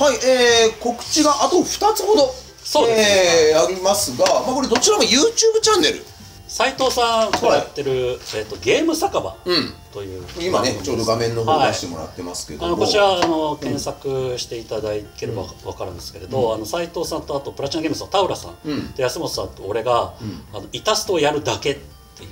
はい、告知があと2つほど、 そうですね、 ありますが、これどちらも YouTube チャンネル。 斉藤さんがやってる、ゲーム酒場という、 今ね、ちょうど画面の方出してもらってますけども、 こちら検索していただければ分かるんですけれど、斉藤さんとあとプラチナゲームズの田浦さん、で安本さんと俺が、イタストをやるだけっていう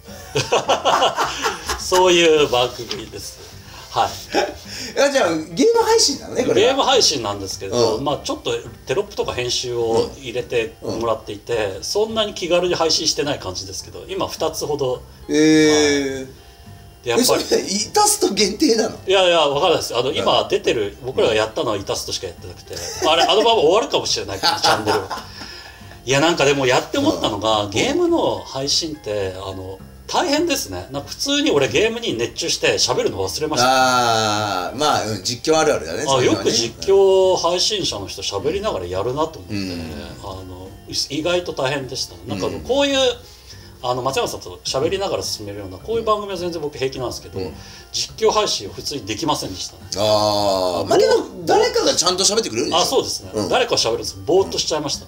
そういう番組です。はい。 じゃあゲーム配信なのね、これゲーム配信なんですけど、ちょっとテロップとか編集を入れてもらっていて、そんなに気軽に配信してない感じですけど、今2つほど。 やっぱりイタスト限定なの？ いやいや、分からないです。今出てる、僕らがやったのはイタストしかやってなくて、あのまま終わるかもしれないけど、チャンネル。いや、なんかでもやって思ったのが、ゲームの配信って大変ですね。なんか普通に俺ゲームに熱中して喋るの忘れました。 実況あるあるだね。 よく実況配信者の人喋りながらやるなと思って、意外と大変でしたね。なんかこういう松山さんと喋りながら進めるようなこういう番組は全然僕平気なんですけど、実況配信は普通にできませんでしたね。 けど誰かがちゃんと喋ってくれるんでしょ？ そうですね、誰か喋るんです。ぼーっとしちゃいました。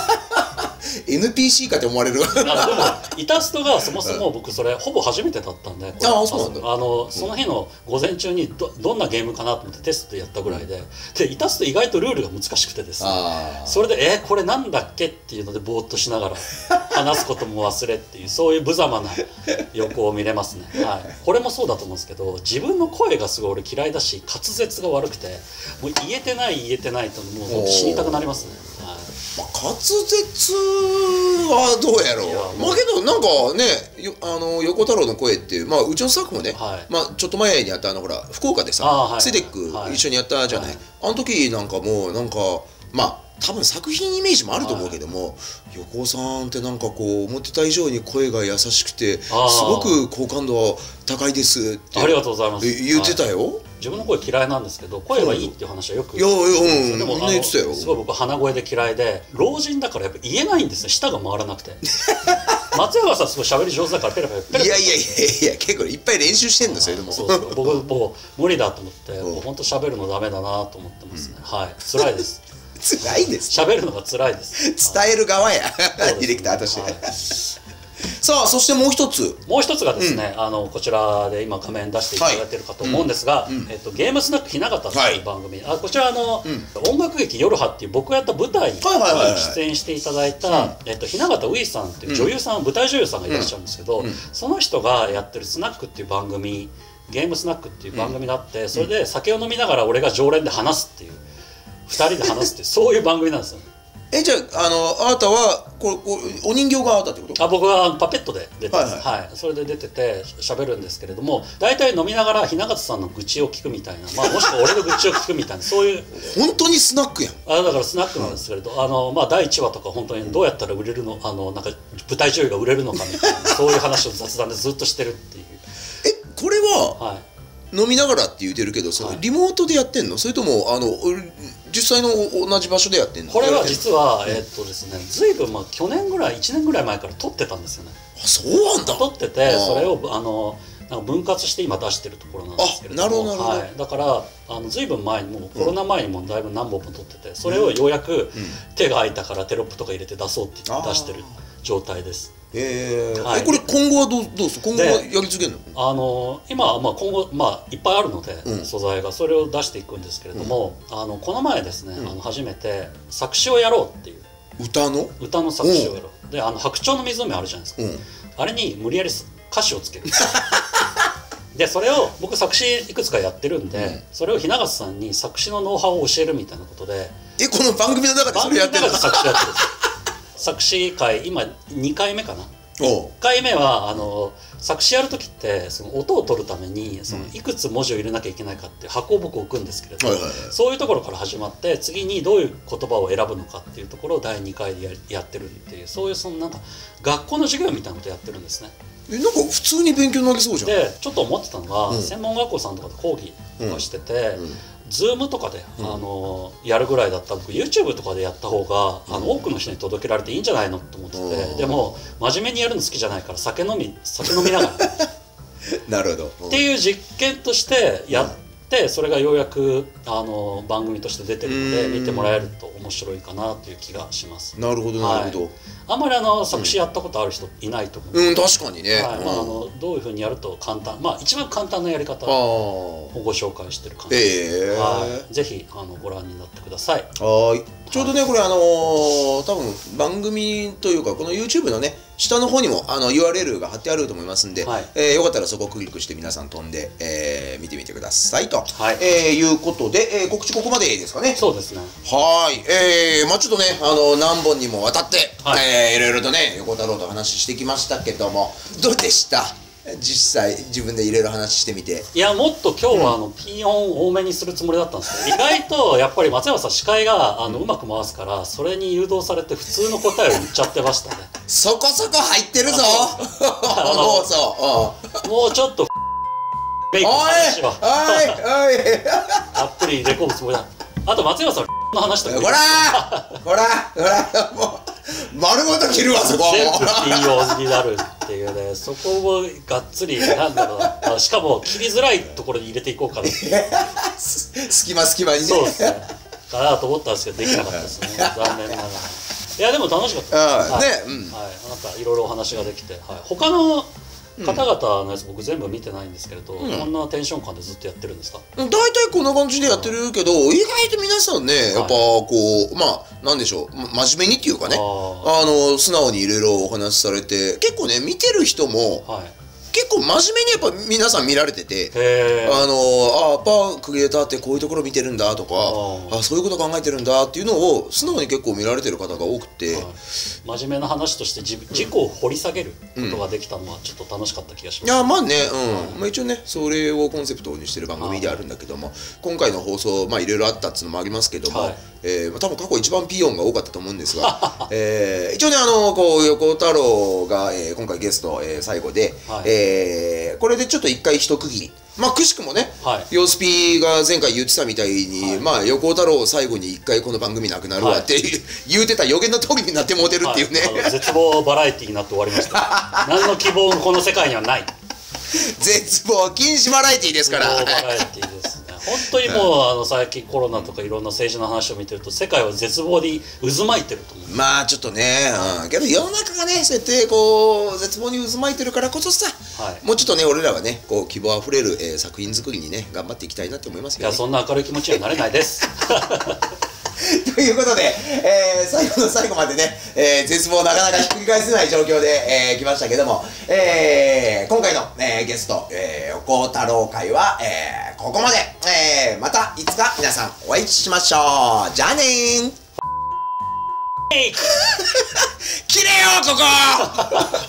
NPC かって思われる。でもイタストがそもそも僕それほぼ初めてだったんで、その日の午前中にどんなゲームかなと思ってテストでやったぐらいで、イタスト意外とルールが難しくてですね、それでこれなんだっけっていうのでぼーっとしながら話すことも忘れっていう、そういう無様な横を見れますね。これもそうだと思うんですけど、自分の声がすごい俺嫌いだし、滑舌が悪くてもう言えてないともう死にたくなりますね。 滑舌はどうやろう。けどなんかね、横太郎の声ってうちのスタッフもね、ちょっと前にやったほら福岡でさセデック一緒にやったじゃない。あの時なんかもうなんか多分作品イメージもあると思うけども、横尾さんってなんかこう思ってた以上に声が優しくてすごく好感度高いですってありがとうございます言ってたよ。 自分の声嫌いなんですけど、声はいいっていう話はよく。 いやでもみんな言ってたよ。 すごい僕鼻声で嫌いで、老人だからやっぱ言えないんですよ、舌が回らなくて。松山さんすごい喋り上手だからペラペラペラ。 いや結構いっぱい練習してんですよ。でも僕もう無理だと思って、もう本当喋るのダメだなと思ってますね。辛いです。 辛いです。 喋るのが辛いです。 伝える側やディレクターとして。さあ、そしてもう一つがですね、こちらで今画面出していただいてるかと思うんですが、ゲームスナックひな形という番組、こちら音楽劇夜葉っていう僕がやった舞台に出演していただいたひな形ういさんっていう女優さん、舞台女優さんがいらっしゃるんですけど、その人がやってるスナックっていう番組、ゲームスナックっていう番組があって、それで酒を飲みながら俺が常連で話すっていう、2人で話すっていうそういう番組なんですよ。 じゃああなたはお人形があったってこと？ 僕はパペットで出てます。それで出てて喋るんですけれども、大体飲みながら雛形さんの愚痴を聞くみたいな、もしくは俺の愚痴を聞くみたいな、そういう本当にスナックやん。 だからスナックなんですけれど、第1話とか本当にどうやったら売れるの、なんか舞台女優が売れるのかみたいなそういう話を雑談でずっとしてるっていう。 これは飲みながらって言うてるけど、リモートでやってんの？それとも実際の同じ場所でやってんの？ これは実はですね、ずいぶん去年ぐらい1年ぐらい前から撮ってたんですよね。 そうなんだ。 撮ってて、それをなんか分割して今出してるところなんですけれども、だからずいぶん前にもうコロナ前にもだいぶ何本も撮ってて、それをようやく手が空いたからテロップとか入れて出そうって言って出してる状態です。 これ今後はどうする？今後はやり続けるの？ 今は今後いっぱいあるので、素材がそれを出していくんですけれども、この前ですね、初めて作詞をやろうっていう、歌の作詞をやろうで、白鳥の湖あるじゃないですか、あれに無理やり歌詞をつけるで、それを僕作詞いくつかやってるんで、それを雛形さんに作詞のノウハウを教えるみたいなことで、 この番組の中でそれやってるの？ 作詞やってるんです作詞会今2回目かな。1回目は作詞やる時ってその音を取るためにいくつ文字を入れなきゃいけないかっていう箱を僕置くんですけれど、そういうところから始まって次にどういう言葉を選ぶのかっていうところを第2回でやってるっていう、そういうなんか学校の授業みたいなことやってるんですね。 なんか普通に勉強になりそうじゃん。 でちょっと思ってたのが、専門学校さんとかで講義とかしてて、Zoom とかで、やるぐらいだったら僕 YouTube とかでやった方が多くの人に届けられていいんじゃないのと思ってて、でも真面目にやるの好きじゃないから酒飲みながらなるほど、 っていう実験としてやっでそれがようやく番組として出てるので見てもらえると面白いかなという気がします。 なるほどなるほど。 あんまり作詞やったことある人いないと思う。 うん、確かにね。 どういうふうにやると簡単、一番簡単なやり方をご紹介してる感じです。ぜひご覧になってください。 はい。ちょうどねこれ多分番組というかこの YouTube のね下の方にもURL が貼ってあると思いますんで、よかったらそこをクリックして皆さん飛んで見てみてくださいということで、告知ここまでですかね。 そうですね。 はい。ちょっとね何本にもわたっていろいろとね横太郎と話してきましたけども、どうでした？実際自分でいろいろ話してみて。 いや、もっと今日はピー音多めにするつもりだったんですけど、意外とやっぱり松山さん司会がうまく回すからそれに誘導されて普通の答えを言っちゃってましたね。 そこそこ入ってるぞ。 もうちょっとメイクの話はたっぷり入れ込むつもりだ。あと松山さんの話とかほらもう丸ごと切るわそこ。 全部ピー音になるっていうね、そこもがっつりなんだろう、しかも切りづらいところに入れていこうかなって隙間にね。 そうですねかなと思ったんですけどできなかったですね残念ながら。いやでも楽しかったです。なんかいろいろお話ができて、他の方々のやつ僕全部見てないんですけれど、こんなテンション感でずっとやってるんですか？ 大体こんな感じでやってるけど、意外と皆さんねやっぱこうなんでしょう、真面目にっていうかね素直にいろいろお話しされて、結構ね見てる人も結構真面目にやっぱ皆さん見られてて、やっぱクリエイターってこういうところ見てるんだとか、そういうこと考えてるんだっていうのを素直に結構見られてる方が多くて、 真面目な話として自己を掘り下げることができたのはちょっと楽しかった気がします。 いや一応ねそれをコンセプトにしてる番組であるんだけども、今回の放送いろいろあったっていうのもありますけども、多分過去一番ピー音が多かったと思うんですが一応ねこう横太郎が今回ゲスト最後でこれでちょっと一回一区切り。くしくもね、ヨースピーが前回言ってたみたいに、横尾太郎最後に一回この番組なくなるわって言うてた予言の通りになってもうてるっていうね。 絶望バラエティーになって終わりました。何の希望もこの世界にはない。 絶望禁止バラエティーですから。 絶望バラエティーですね。本当にもう最近コロナとかいろんな政治の話を見てると世界は絶望に渦巻いてると思う。 ちょっとね、けど世の中がねそうやってこう絶望に渦巻いてるからこそさ、もうちょっとね俺らはねこう希望あふれる作品作りにね頑張っていきたいなって思いますけどね。 いやそんな明るい気持ちにはなれないです。 ということで、最後の最後までね、絶望をなかなかひっくり返せない状況で来ましたけども、今回の、ゲスト、横尾太郎会は、ここまで、またいつか皆さんお会いしましょう。じゃあねー。きれよここ